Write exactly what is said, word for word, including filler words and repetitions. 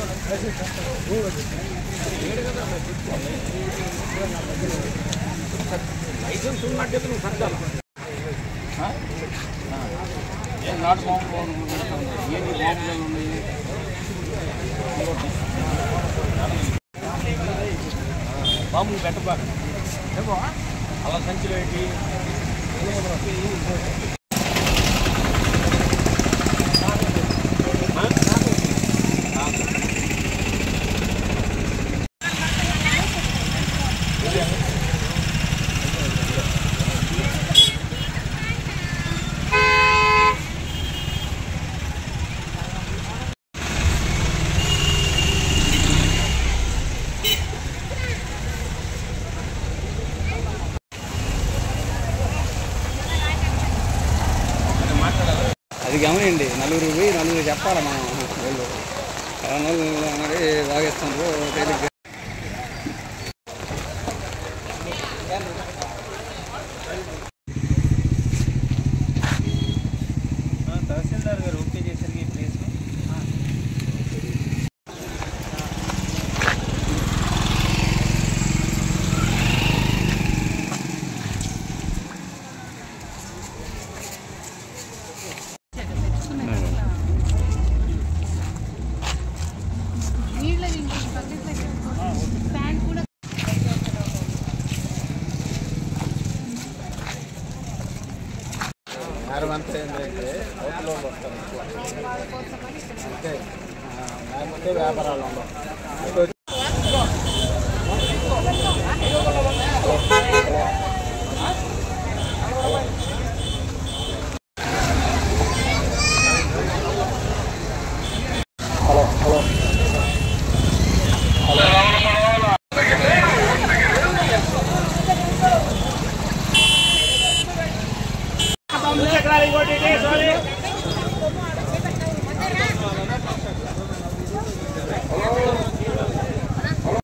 Licence ఉన్నట్టు నువ్వు సర్దాలి నాటు బాంబు ఏంటి బాంబులు ఉన్నాయి బాంబులు పెట్టబా అలా సంచిలో ఏంటి అది గమనండి నలుగురు పోయి నలుగురు చెప్పాలి మనం వీళ్ళు నలుగురు మరి బాగేస్తున్నారు తేలిగ్గా తహసీల్దార్ గారు ఓకే చేశారు ఈ ప్లేస్ అంతా ఏంటంటే హోటల్లో వస్తారు అంతే లేకపోతే వ్యాపారాలు ఉండవు Sorry.